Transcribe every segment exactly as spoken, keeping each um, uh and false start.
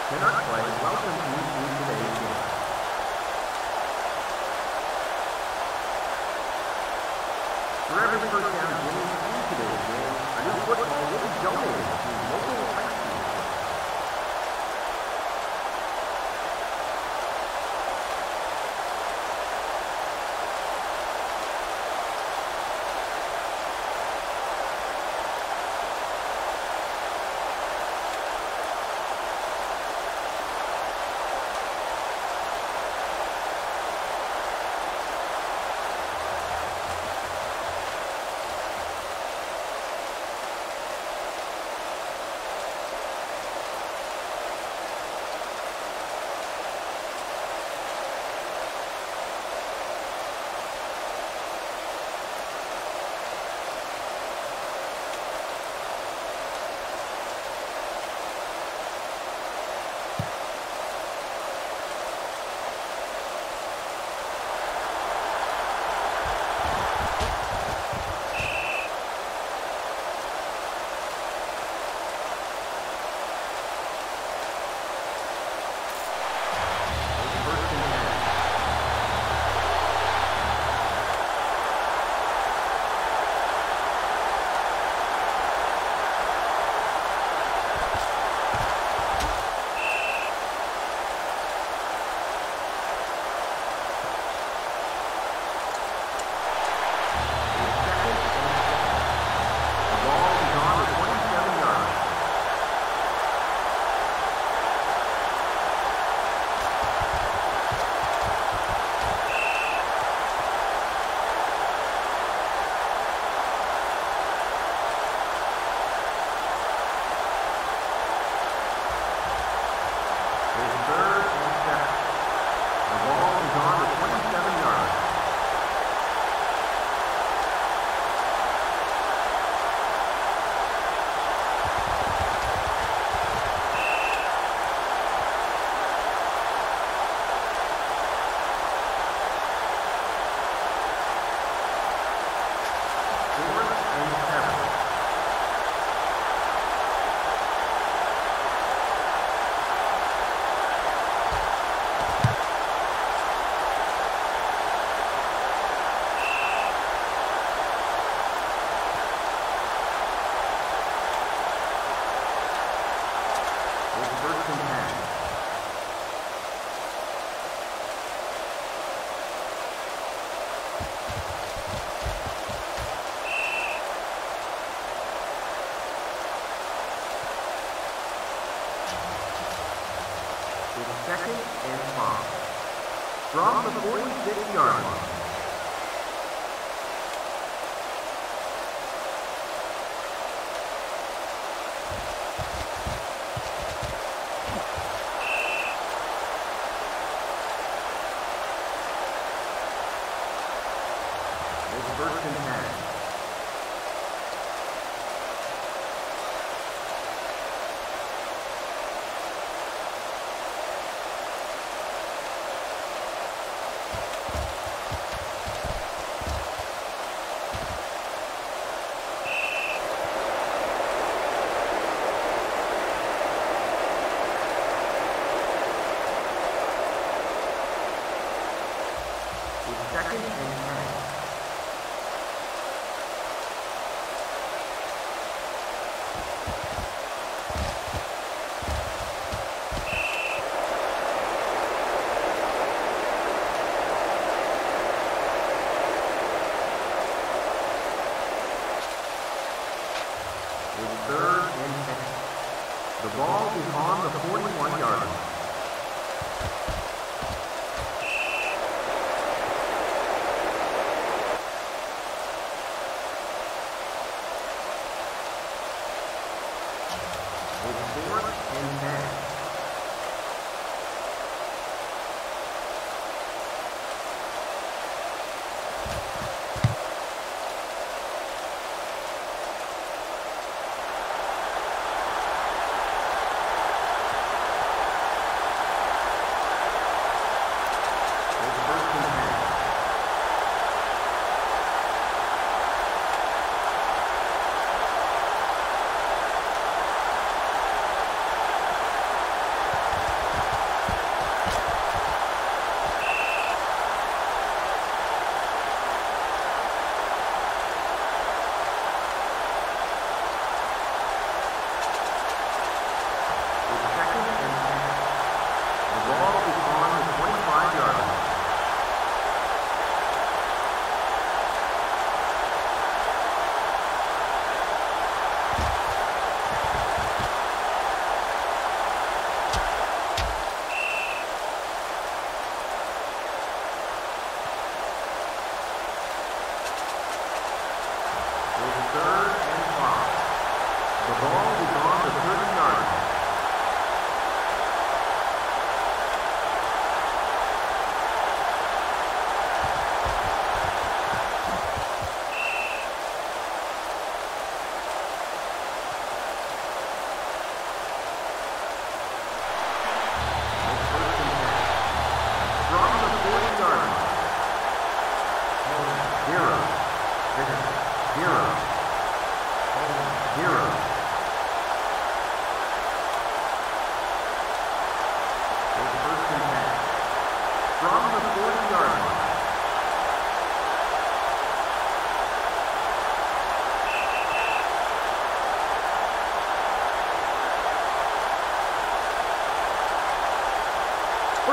cannot play. Welcome to today's game. For every first down gained in today's game, a new football will be donated to local high school. Second and five. From the forty-six yard line. It's first and ten. Second and ten. It's third and ten. The ball is on the forty-one yard line. Fourth and ten.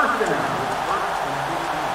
first down. First and fifteen.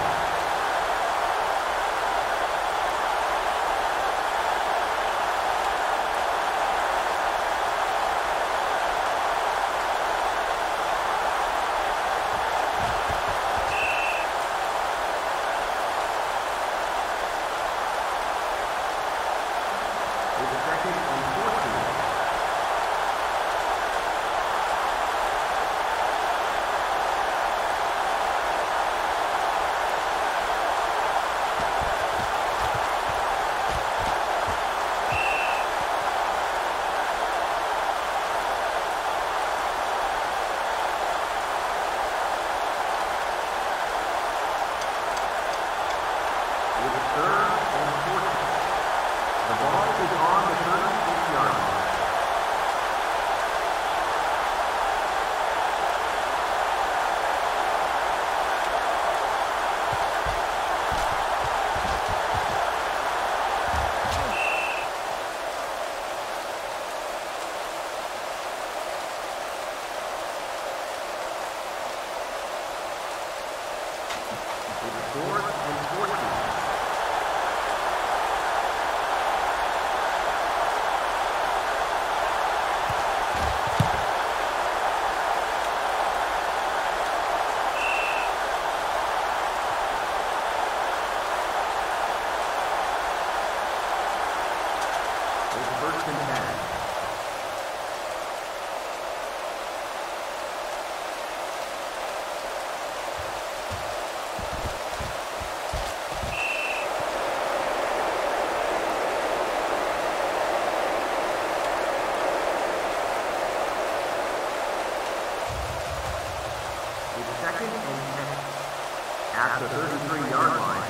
At the thirty-three yard line.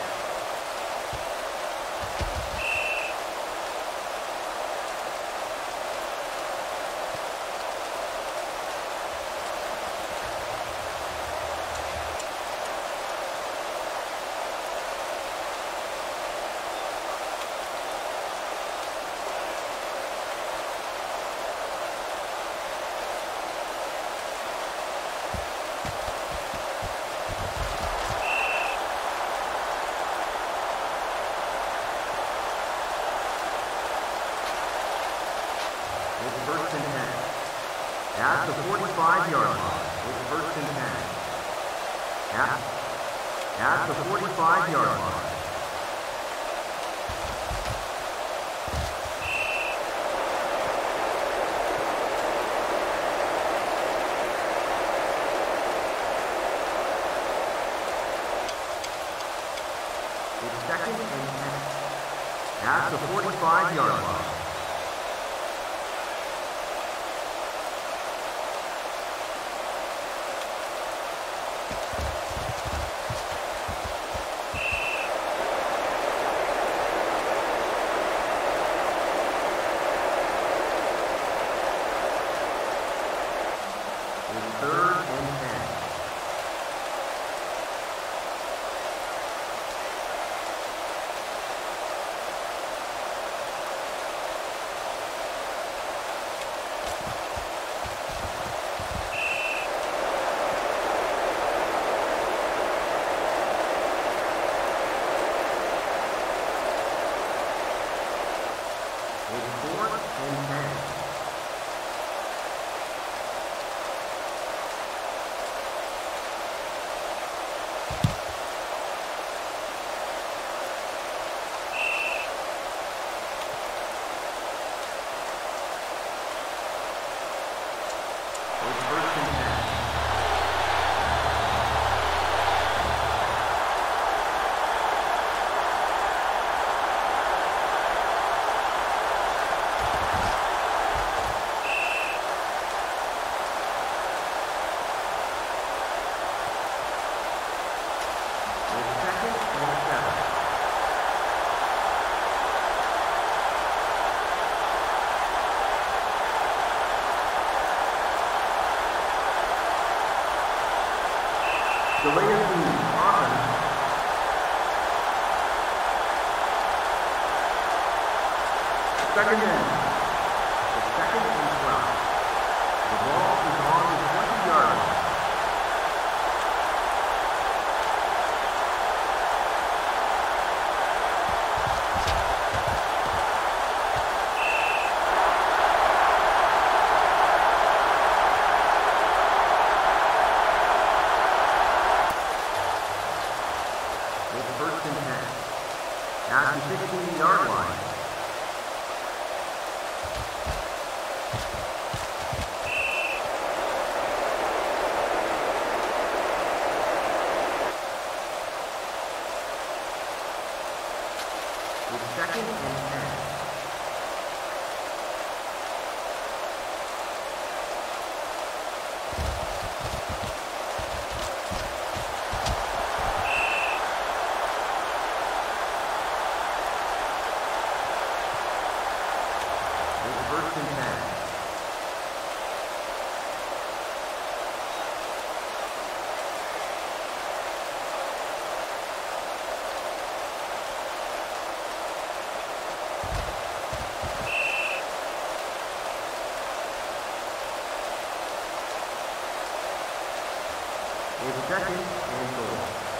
First and ten. At the forty-five yard line. It's first and ten. At, at the forty-five yard line. It's second and ten. At the forty-five yard line. Third and ten. It's fourth and ten. Delay of game, offense. Second down. It's second and twelve. The ball is on the twenty yard line. It's second and goal.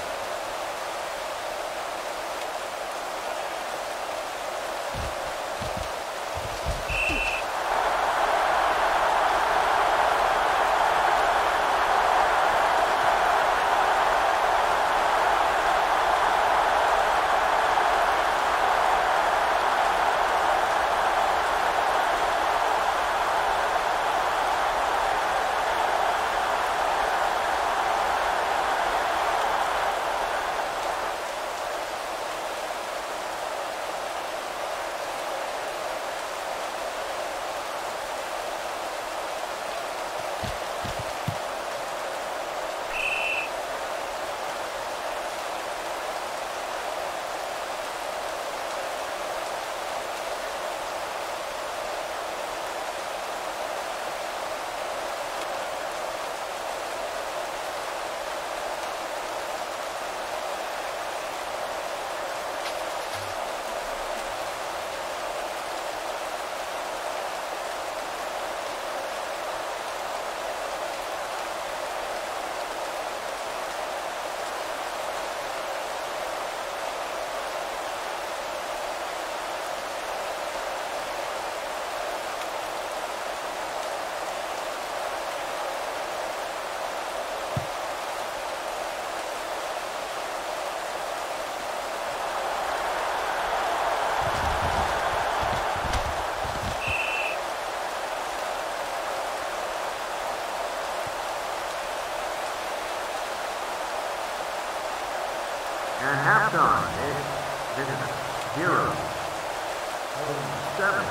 At halftime, it's Visitor zero, home seven.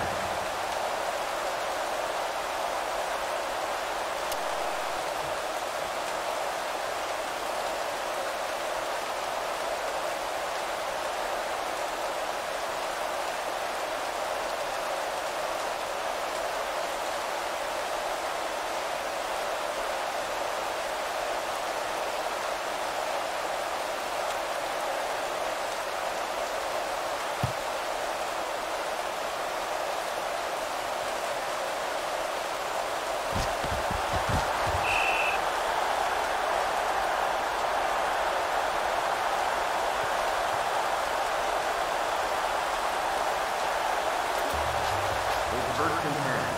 First and ten.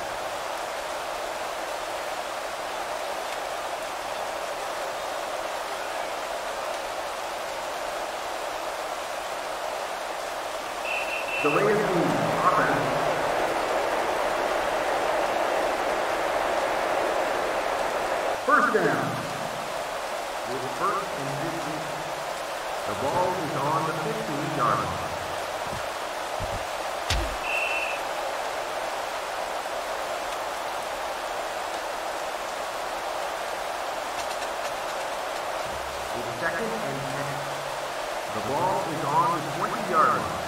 Delay of game, offense. First down. With first and fifteen. The ball is on the fifteen-yard line. Second and ten. The ball is on the twenty-yard line.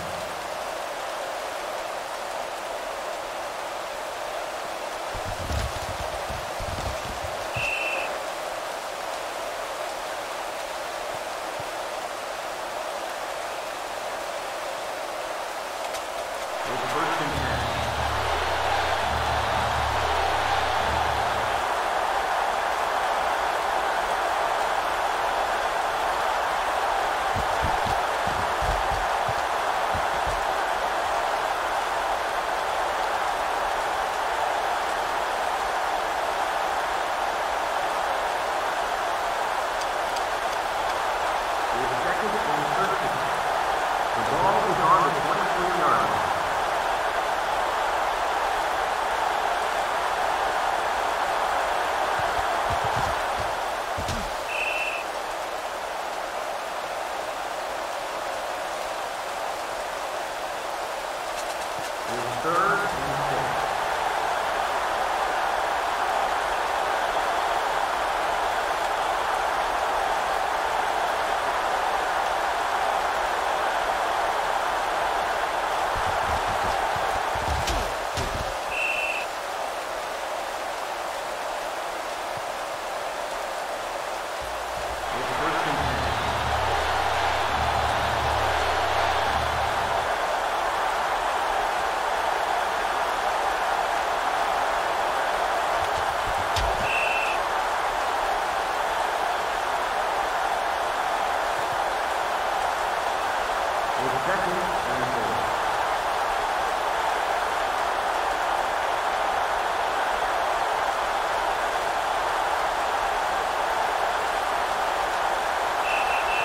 It's first and ten.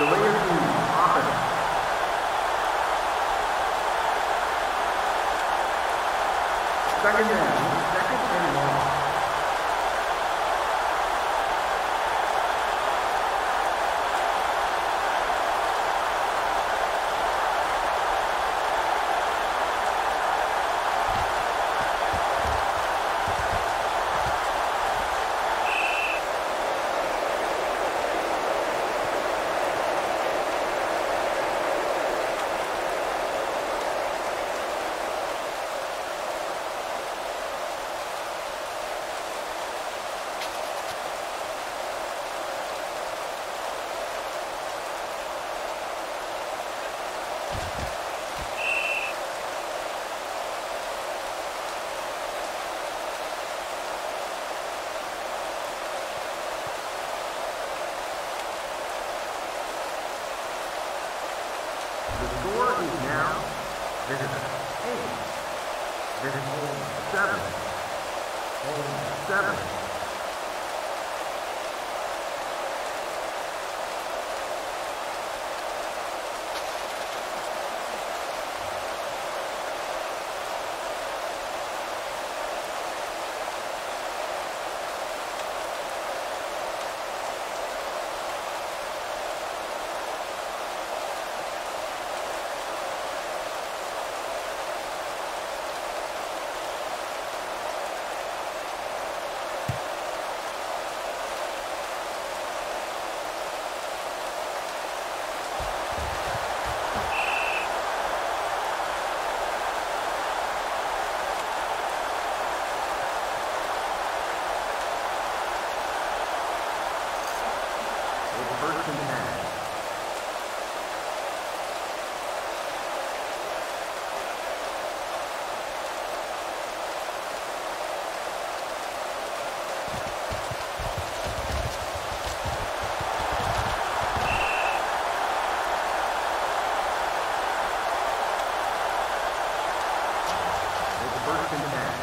Delay of game, offense. Second down, second and long. The score is now Visitor eight, Visitor seven, Home seven. First and ten. It's first and ten.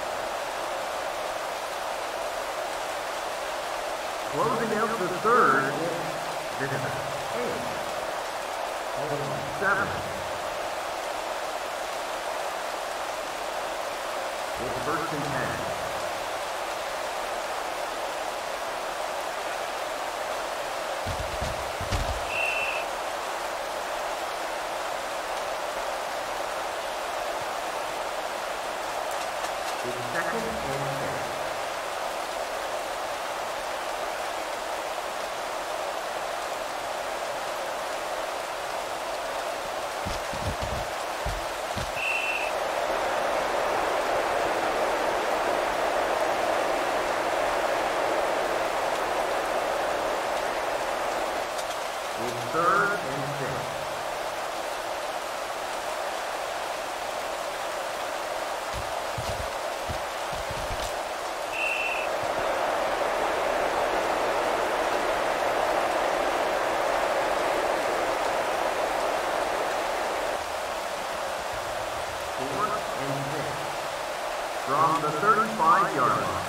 Closing out the third. Visitor eight, Home seven. It's first and ten. It's second and ten. It's third and six. Fourth and six. From the thirty-five yard line.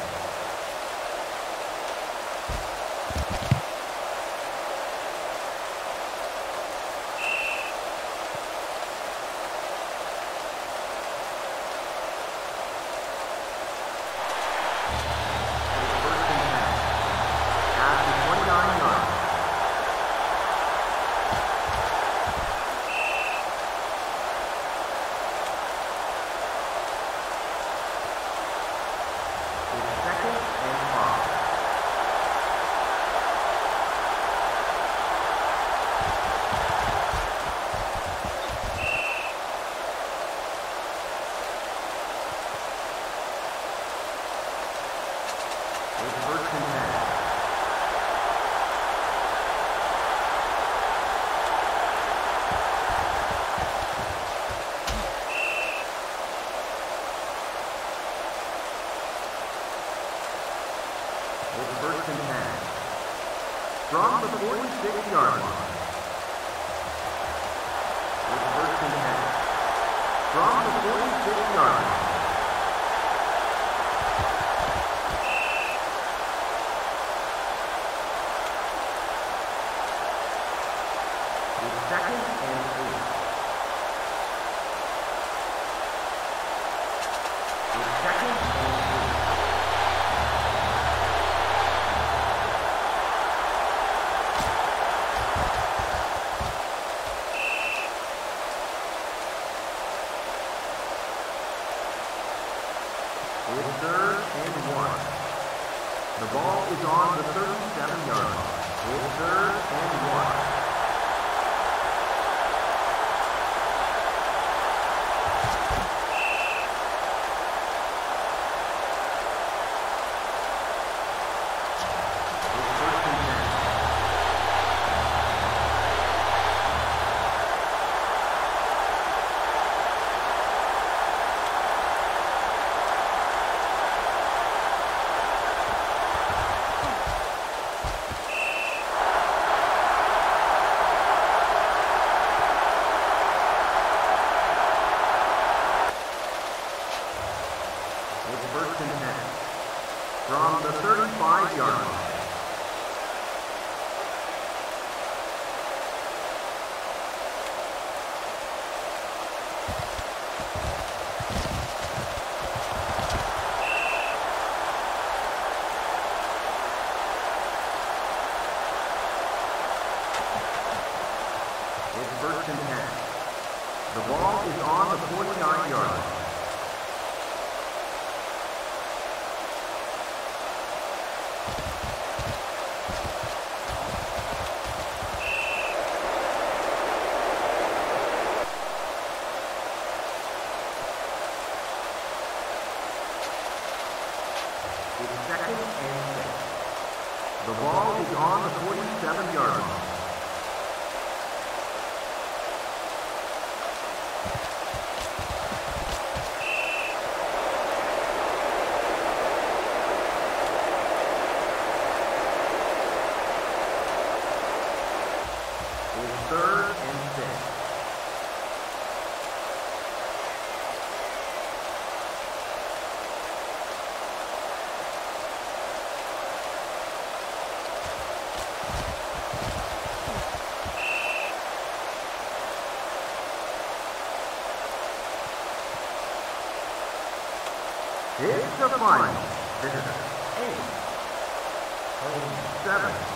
First and ten. From the forty-six yard line. It's first and ten. From the forty-six yard line. The ball is on the thirty-seven yard line. It's third and one. From the thirty-five yard line. It's first and ten. The ball is on the forty-nine yard line. It's second and six. The ball is on the forty-seven yard line. It's third and six. It's the final. This is eight, home seven.